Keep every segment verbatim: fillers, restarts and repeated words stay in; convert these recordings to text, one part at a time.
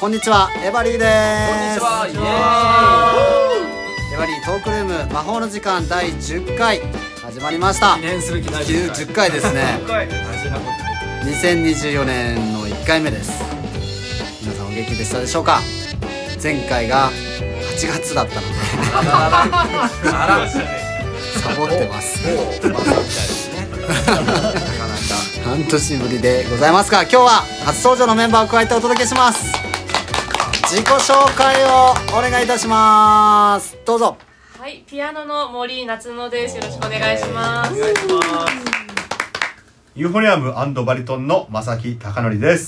こんにちは、エバリーです。 こんにちは、イエーイ。 エバリートークルーム魔法の時間だいじゅっかい始まりました。 記念すべきだいじゅっかいですね。にせんにじゅうよねんのいっかいめです。皆さんお元気でしたでしょうか。前回がはちがつだったのであらサボってます。半年ぶりでございますが、今日は初登場のメンバーを加えてお届けします。自己紹介をお願いいたします。どうぞ。 はい、ピアノの森夏乃です。よろしくお願いします。 ユーフォニアム&バリトンの正木貴則です。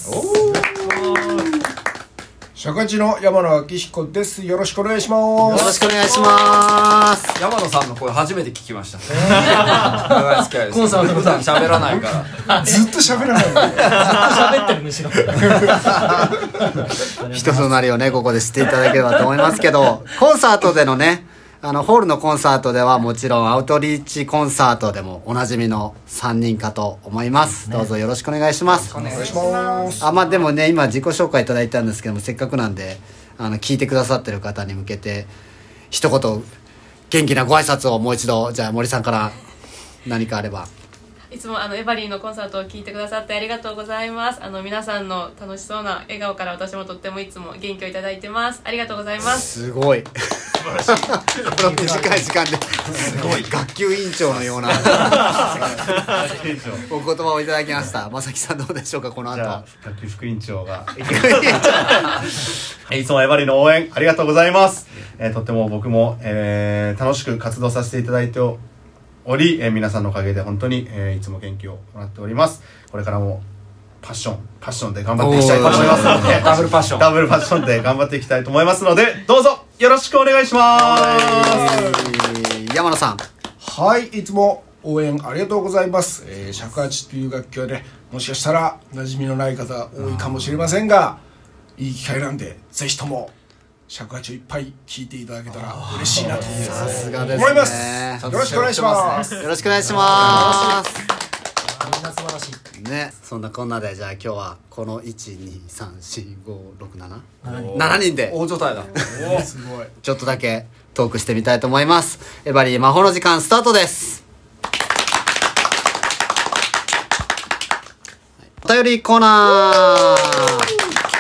尺八の山野明彦です。よろしくお願いします。 よろしくお願いします。 山野さんの声初めて聞きました。長い付き合いです。コンサート普段喋らないからずっと喋らない。ずっと喋ってるむしろ。 人となりをね、ここで知っていただければと思いますけど、コンサートでのね、あのホールのコンサートではもちろんアウトリーチコンサートでもおなじみのさんにんかと思います。どうぞよろしくお願いします。 お願いします。 あ、まあでもね、今自己紹介いただいたんですけども、せっかくなんであの聞いてくださってる方に向けて一言元気なご挨拶をもう一度、じゃあ森さんから何かあれば。 いつもあのエバリーのコンサートを聞いてくださってありがとうございます。あの皆さんの楽しそうな笑顔から私もとってもいつも元気をいただいてます。ありがとうございます。 すごい素晴らしい。この短い時間ですごい学級委員長のようなお言葉をいただきました。正木さんどうでしょうか。この後じゃあ学級副委員長がいつもエバリの応援ありがとうございます。えー、とっても僕も、えー、楽しく活動させていただいており、えー、皆さんのおかげで本当に、えー、いつも元気をもらっております。これからもパッションパッションで頑張っていきたいと思いますので、 ダブルパッションダブルパッションで頑張っていきたいと思いますので、どうぞよろしくお願いします。 山野さん。 はい、いつも応援ありがとうございます。えー、尺八という楽器はね、もしかしたら馴染みのない方多いかもしれませんが、いい機会なんでぜひとも尺八をいっぱい聴いていただけたら嬉しいなとさすがですね。 思います。よろしくお願いします。 よろしくお願いします。 みんな素晴らしいね、そんなこんなでじゃあ今日はこのいちにさんしごろくななななにんで大所帯だ。 おー、すごい。 ちょっとだけトークしてみたいと思います。エバリー魔法の時間スタートです。お便りコーナー。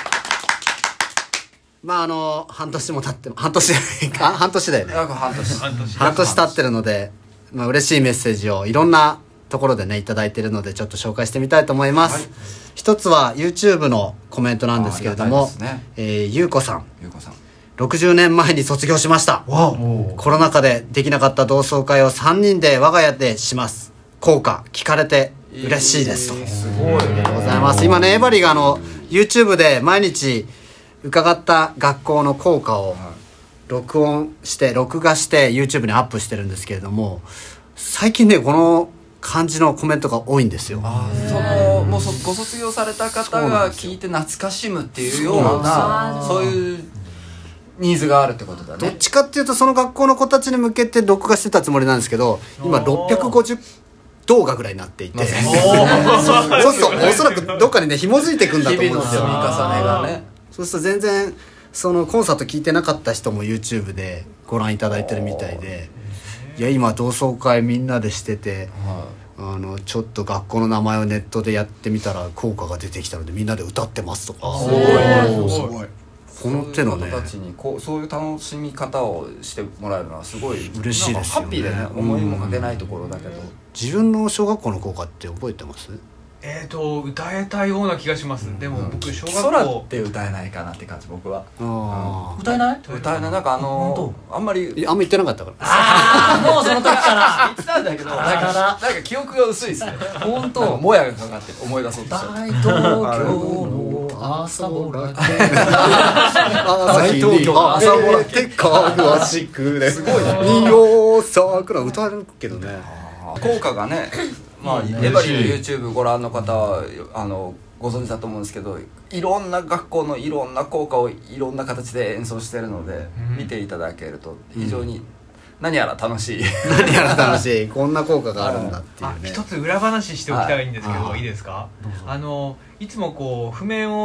まああの半年も経っても半年じゃないか半年だよね。 約半年半年経ってるので、まあ嬉しいメッセージをいろんなところでねいただいているので、ちょっと紹介してみたいと思います。はい、一つは YouTube のコメントなんですけれども、ねえー、ゆうこさん。 ゆうこさん。 ろくじゅうねんまえに卒業しました。コロナ禍でできなかった同窓会をさんにんで我が家でします。効果聞かれて嬉しいですと。 えー、すごい。ありがとうございます。今ねエバリがあの YouTube で毎日伺った学校の校歌を録音して録画して YouTube にアップしてるんですけれども、最近ねこの感じのコメントが多いんですよ。 あ、そのもうそご卒業された方が聞いて懐かしむっていうような、そういうニーズがあるってことだね。 どっちかっていうとその学校の子たちに向けて録画してたつもりなんですけど、今ろっぴゃくごじゅう動画ぐらいになっていて、そうするとおそらくどっかにね紐づいていくんだと思うんですよ。 日々の積み重ねがね。 そうすると全然そのコンサート聞いてなかった人も YouTube でご覧いただいてるみたいで、いや今同窓会みんなでしてて、あのちょっと学校の名前をネットでやってみたら効果が出てきたのでみんなで歌ってますとか、 すごいすごい。 この手のね、 そういう方たちにこうそういう楽しみ方をしてもらえるのはすごい嬉しいですよね。 ハッピーでね、思いもかけないところだけど、 自分の小学校の校歌って覚えてます？ えーと歌えたような気がします。でも僕小学校空って歌えないかなって感じ。僕はあ歌えない歌えない。なんかあのあんまりあんま言ってなかったから。 ああもうその時から言ってたんだけど、なんかなんか記憶が薄いですね。 本当もやがかかって思い出そうとして大東京の朝ぼらけ朝日に朝ぼらけかぐわしくね、すごいね。二葉桜歌えるけどね。 効果がね、まあエバリーの YouTube ご覧の方はあのご存知だと思うんですけど、いろんな学校のいろんな校歌をいろんな形で演奏してるので、うん、見ていただけると非常に何やら楽しい、うん、 何やら楽しいこんな効果があるんだっていうね。 一つ裏話しておきたいんですけど、はい、いいですか？あのいつもこう譜面を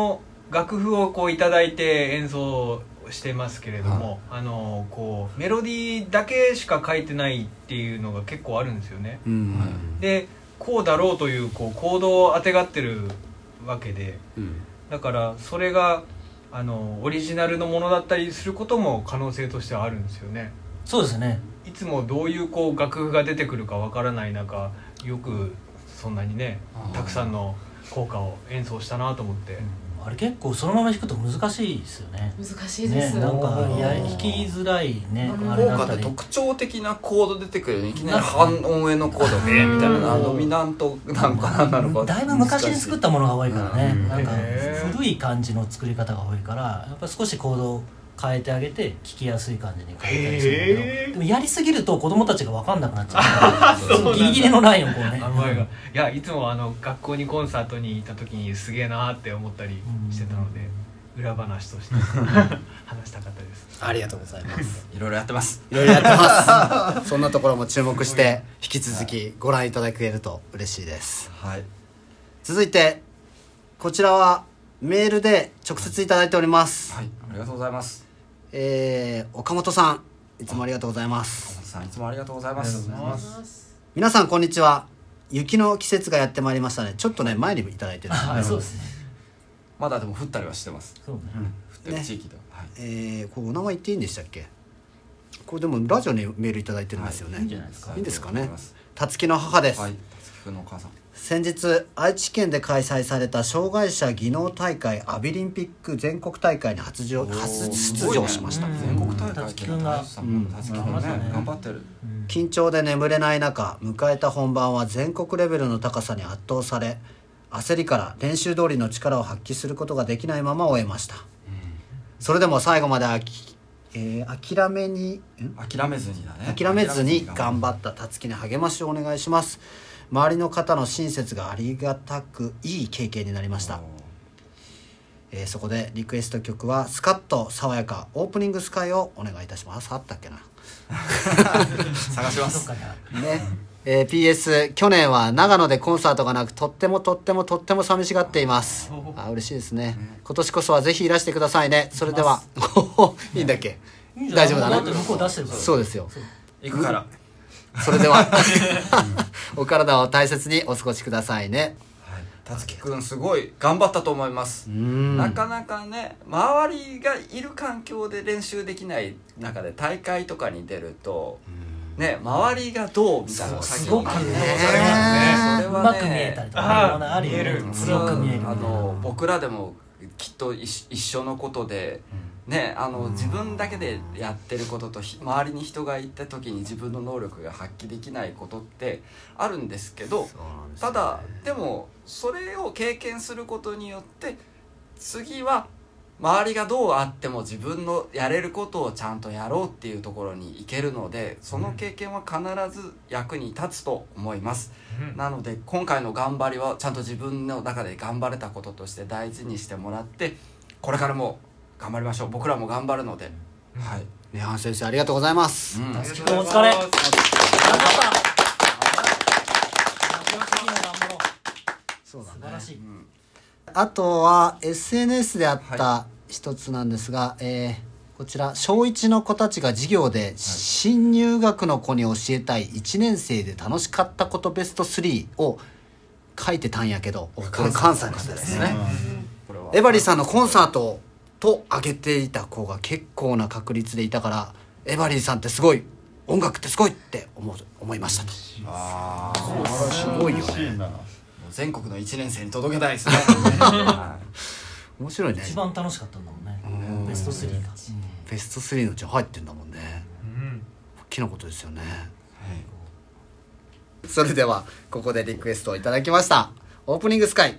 楽譜をこういただいて演奏してますけれども、はい、あのこうメロディーだけしか書いてないっていうのが結構あるんですよね、うんはい、でこうだろうというこうコードをあてがってるわけで、うん、だからそれがあのオリジナルのものだったりすることも可能性としてはあるんですよね。 そうですね。 いつもどういうこう楽譜が出てくるかわからない中、よくそんなにねたくさんの効果を演奏したなと思って、 うん、あれ結構そのまま弾くと難しいですよね。 難しいです、 ね、なんかや弾きづらいね。 あれ効果って特徴的なコード出てくるよね。いきなり半音上のコードでみたいな、ドミナントなんかなんなのか。 だいぶ昔に作ったものが多いからね、なんか古い感じの作り方が多いから、やっぱ少しコードを変えてあげて聴きやすい感じに変えたりするんだけど、でもやりすぎると子供たちが分かんなくなっちゃうから、ギリギリのラインをこうね。 いや、いつもあの学校にコンサートに行った時にすげえなって思ったりしてたので、裏話として話したかったです。 ありがとうございます。 いろいろやってます。 いろいろやってます。そんなところも注目して引き続きご覧いただけると嬉しいです。はい。続いてこちらはメールで直接いただいております。 はい、ありがとうございます。 えー、岡本さん、いつもありがとうございます。 岡本さん、いつもありがとうございます。 皆さんこんにちは。雪の季節がやってまいりましたね。ちょっとね前にもいただいてるんですね。 そうですね。 まだでも降ったりはしてます。 そうね。 うん、降ってる地域では。はい、 えー、これお名前言っていいんでしたっけ？これでもラジオにメールいただいてるんですよね。はい、いいんじゃないですか。いいんですかね。たつきの母です。はい、たつきくんのお母さん。先日愛知県で開催された障害者技能大会アビリンピック全国大会に初出場しました。 全国大会って大さんもたつきくんね頑張ってる。 緊張で眠れない中、迎えた本番は全国レベルの高さに圧倒され、焦りから練習通りの力を発揮することができないまま終えました。それでも最後まであき、えー、諦めに諦めずにだね諦めずに頑張ったたつきに励ましをお願いします。周りの方の親切がありがたくいい経験になりました。えー、そこでリクエスト曲はスカッと爽やかオープニングスカイをお願いいたします。あったっけな探しますね。 えー、ピーエス 去年は長野でコンサートがなく、とってもとってもとっても寂しがっています。あ、嬉しいですね。今年こそはぜひいらしてくださいね。それではいいんだっけ？大丈夫だね。そうですよ。 行くから。 それではお体を大切にお過ごしくださいね。 たつきくんすごい頑張ったと思います。なかなかね、周りがいる環境で練習できない中で大会とかに出るとね、周りがどうみたいなのがすごくね、 それはね、 うまく見えたりとかあるよね。強く見える。 あの僕らでもきっと一緒のことで、ね、あの自分だけでやってることと周りに人がいた時に自分の能力が発揮できないことってあるんですけど、ただでもそれを経験することによって次は周りがどうあっても自分のやれることをちゃんとやろうっていうところに行けるので、その経験は必ず役に立つと思います、うん、なので今回の頑張りはちゃんと自分の中で頑張れたこととして大事にしてもらって、これからも頑張りましょう。僕らも頑張るので、うん、はい。 ねはん先生ありがとうございます、うん、 お疲れ。 そうだね、 素晴らしい、うん、 あとは エスエヌエス であった一つなんですが、はい、えー、こちら小いちの子たちが授業で新入学の子に教えたいいちねん生で楽しかったことベストスリーを書いてたんやけど、これ関西の方ですね、うん、エバリさんのコンサートと挙げていた子が結構な確率でいたから、エバリーさんってすごい、音楽ってすごいって思う思いましたと。ああ、すごいよね。 全国のいちねん生に届けたいですね面白いね。 一番楽しかったんだもんね、ベストスリーが、うん、 ベストスリーのうち入ってんだもんね、うん、大きなことですよね、はい、それではここでリクエストをいただきましたオープニングスカイ。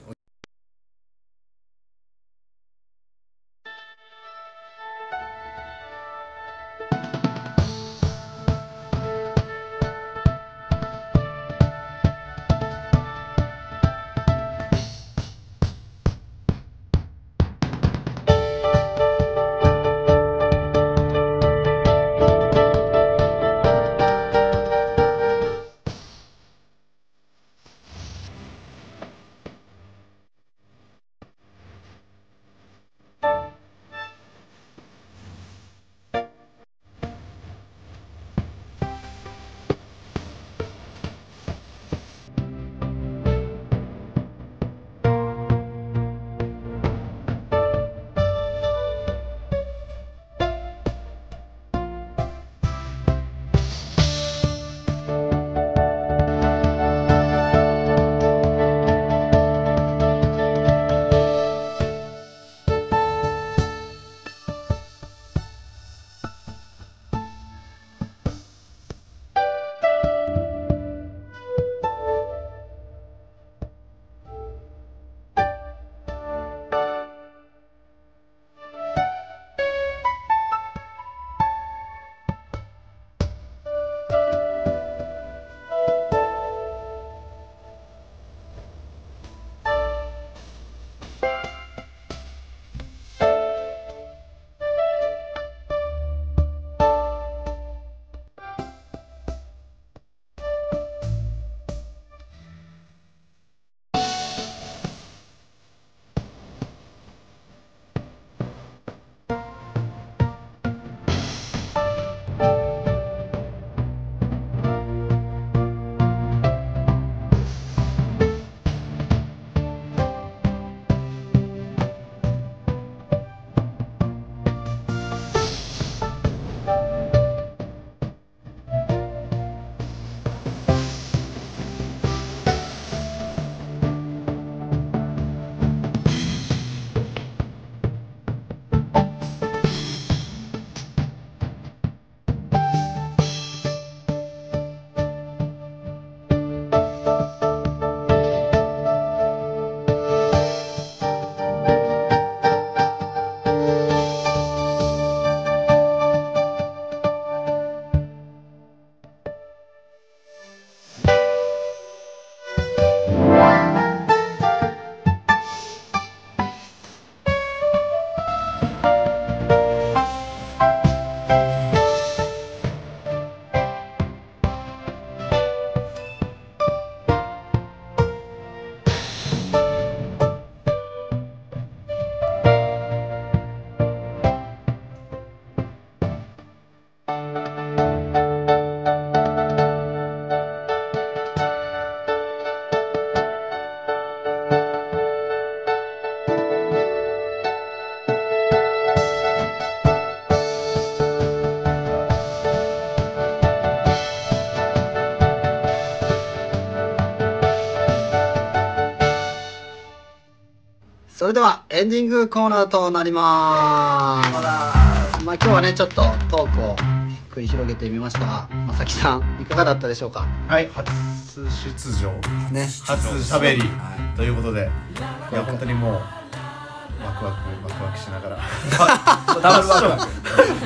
それではエンディングコーナーとなりまーす。まあ今日はねちょっとトークを繰り広げてみましたが、まさきさんいかがだったでしょうか。 はい、初出場ね、 初しゃべりということで、いや本当にもうワクワクワクワクしながらダブルワクワク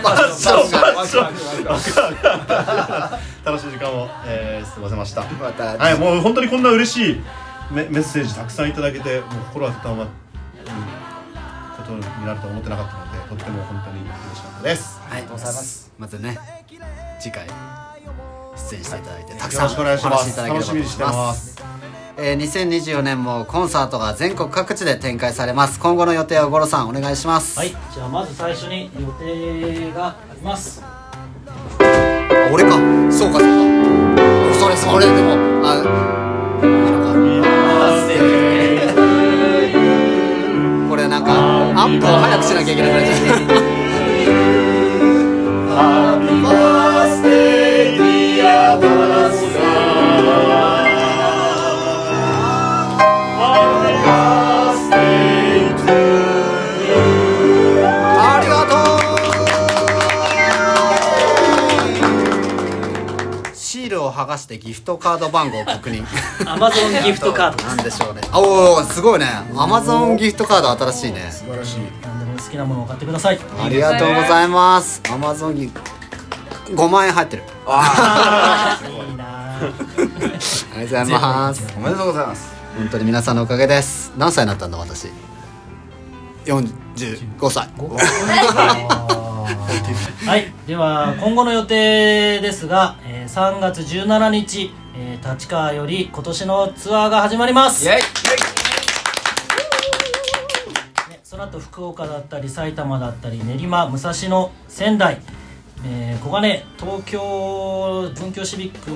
楽しい時間を、えー、過ごせました。 またはい、もう本当にこんな嬉しいメメッセージたくさんいただけて、もう心温まることになると思ってなかったので、とっても本当に嬉しかったです。 はい、ありがとうございます。まずね次回出演していただいてたくさんよろしくお願いします。 お話しいただければと思い楽しみにしてま。 ますす。 えー、にせんにじゅうよねんもコンサートが全国各地で展開されます。今後の予定を五郎さんお願いします。 はい、じゃあまず最初に予定があります。 あ、俺か、そうかそうか、それそれでもあいいのか、これなんかアップを早くしなきゃいけなくなっちゃう。剥がしてギフトカード番号を確認。 アマゾンギフトカードなんでしょうね。おお、すごいね。アマゾンギフトカード新しいね。 素晴らしい。 何でも好きなものを買ってください。 ありがとうございます。アマゾンギごまんえん入ってる。 ああ、いいな。 ありがとうございます。 おめでとうございます。 本当に皆さんのおかげです。何歳になったんだ私。よんじゅうごさい。 はい、では今後の予定ですが、えー、さんがつじゅうしちにち、えー、立川より今年のツアーが始まります。 イエイ、 ね、その後福岡だったり埼玉だったり練馬、武蔵野、仙台、えー、小金、東京文京シビック、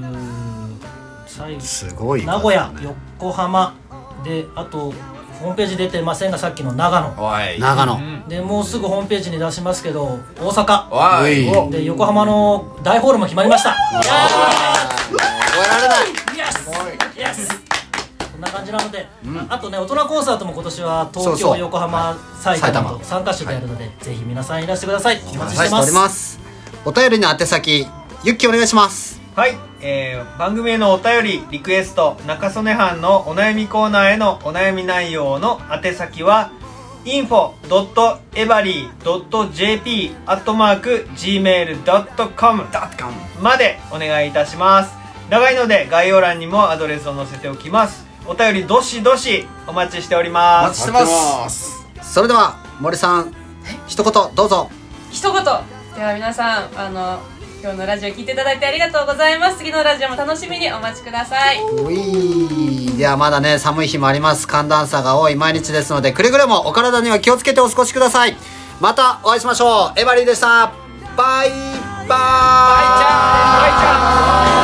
すごい、 名古屋、横浜で、あとホームページ出てませんがさっきの長野、 おい長野でもうすぐホームページに出しますけど大阪おいで横浜の大ホールも決まりました。 覚えられない。 イエスイエス、こんな感じなので、あとね大人コンサートも今年は東京、 そうそう横浜、埼玉と埼さんか所でやるので、ぜひ皆さんいらしてください。お待ちしてお待ちしておりま。 ますす。お便りの宛先ゆっきお願いします。 はい、えー、番組へのお便りリクエスト中曽根藩のお悩みコーナーへのお悩み内容の宛先は インフォ ドット エバリー ドット ジェーピー アットマーク ジーメール ドット コム までお願いいたします。長いので概要欄にもアドレスを載せておきます。お便りどしどしお待ちしておりおます。 待ちしてます。 それでは森さん一言どうぞ。 一言では皆さん、あの今日のラジオ聞いていただいてありがとうございます。次のラジオも楽しみにお待ちください。 うい、ではまだね寒い日もあります。寒暖差が多い毎日ですのでくれぐれもお体には気をつけてお過ごしください。またお会いしましょう。エバリーでした。バイバーイ。 バイチャーバイチャー。